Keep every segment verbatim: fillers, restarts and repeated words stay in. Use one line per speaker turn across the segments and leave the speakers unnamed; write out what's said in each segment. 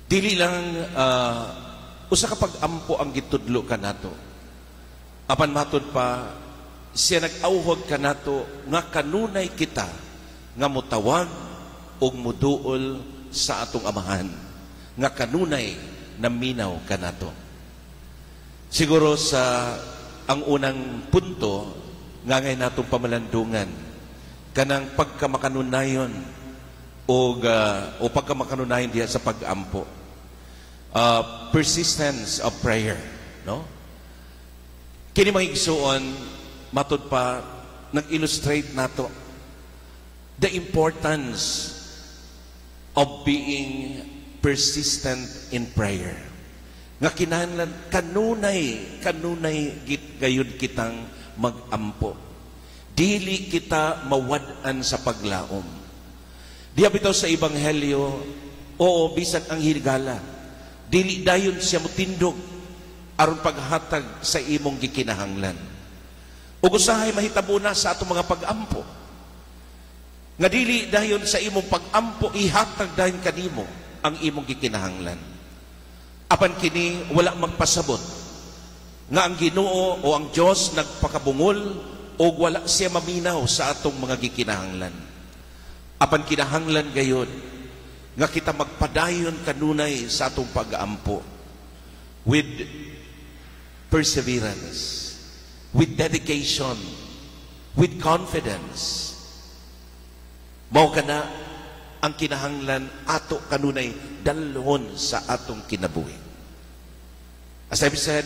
Dili lang uh, usa ka pag-ampo ang gitudlo kanato. Apan matod pa siya nag-auhog kanato nga kanunay kita nga mutawag og muduol sa atong amahan, nga kanunay naminaw kanato. Siguro sa ang unang punto nga ngay natong pamalandungan kanang pagkamakanunayon o uh, o pagkamakanunayon diha sa pag-ampo. Uh, persistence of prayer, no? Kini mga igsuon matod pa nag-illustrate nato the importance of being persistent in prayer. Nga kinahanglan kanunay kanunay git gayud kitang mag-ampo. Dili kita mawad-an sa paglaom. Diya bitaw sa ebanghelyo, oo bisag ang higala. Dili dayon siya mutindog aron paghatag sa imong gikinahanglan. Ug usahay mahitabo na sa atong mga pag-ampo. Nga dili dayon sa imong pag-ampo ihatag dayon kanimo ang imong gikinahanglan. Apan kini wala magpasabot nga ang Ginoo o ang Dios nagpakabungol o wala siya maminaw sa atong mga gikinahanglan. Apan kinahanglan gayud nga kita magpadayon kanunay sa atong pag-ampo with perseverance, with dedication, with confidence. Mao kana ang kinahanglan ato kanunay dalhon sa atong kinabuhi. As I've said,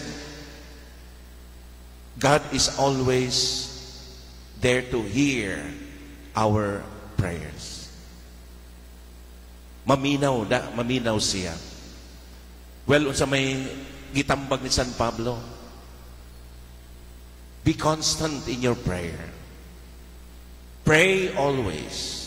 God is always there to hear our prayers. Maminaw da, maminaw siya. Well, unsa may gitambag ni San Pablo, be constant in your prayer. Pray always.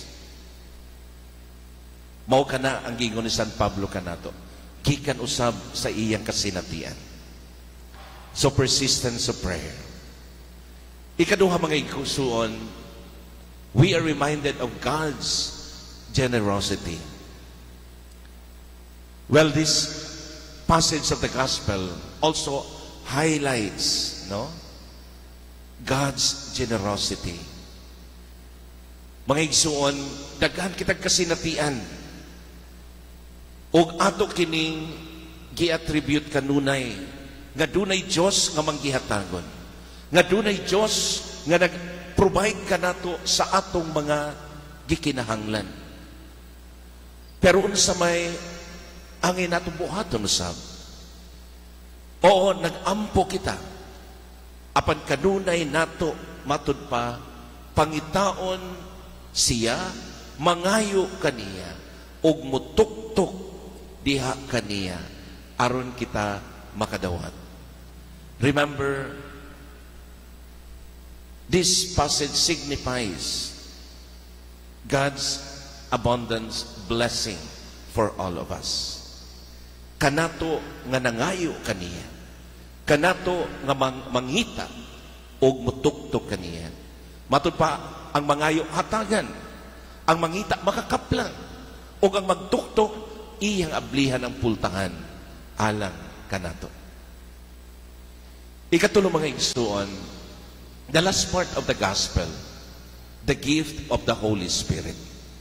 Mao kana ang gingon ni San Pablo kanato. Gikan usab sa iyang kasinatian. So persistence of prayer. Ikaduha mga igsuon, we are reminded of God's generosity. Well, this passage of the gospel also highlights, no, God's generosity. Mga igsuon, daghan kitag kasinatian ug ato kining gi-attribute kanunay nga dunay Dios nga manggihatagon, nga dunay Dios nga nag-provide kanato sa atong mga gikinahanglan. Pero unsa may angin nato buhaton usab. Oo, nag-ampo kita. Apan kanunay nato matud pa pangitaon siya, mangayo kaniya ug mutuktok diha kaniya aron kita makadawat. Remember, this passage signifies God's abundance blessing for all of us. Kanato nga nangayo kaniya, kanato nga mang mangita og mutuktok kaniya. Matud pa ang mangayo hatagan, ang mangita makakaplang, og ang magtuktok iyang ablihan ang pultahan alang kanato. Ikatulo mga igsuon, the last part of the gospel, the gift of the Holy Spirit.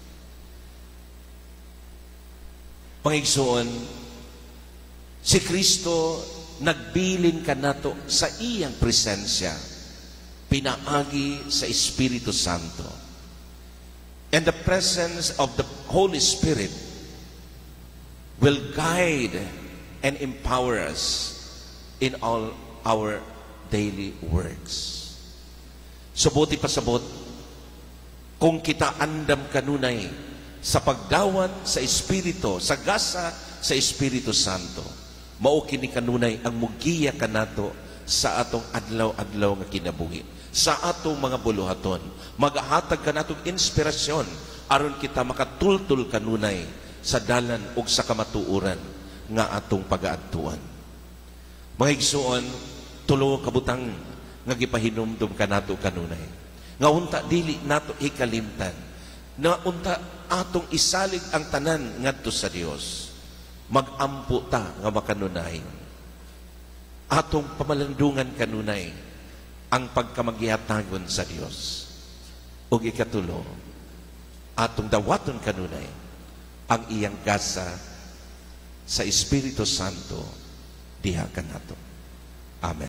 Mga igsuon, si Kristo nagbilin kanato sa iyang presensya, pinaagi sa Espiritu Santo. And the presence of the Holy Spirit will guide and empower us in all our daily works. Subuti pasabot, kung kita andam kanunay sa pagdawat sa Espiritu, sa gasa sa Espiritu Santo, mao kini kanunay ang mugiya kanato sa atong adlaw-adlaw nga kinabuhi, sa atong mga buluhaton. Magahatag kanatong inspirasyon aron kita makatultul kanunay sa dalan ug sa kamatuoran nga atong pagaadtuan. Mga igsuon, tulo kabutang nga gipahinumdum kanato kanunay. Nga unta dili nato ikalimtan. Na unta atong isalig ang tanan ngadto sa Dios. magampo ta nga makanunay. Atong pamalandungan kanunay ang pagkamagyatagon sa Dios. Ug ikatulo, atong dawaton kanunay ang iyang gasa sa Espiritu Santo diha kanato. Amen.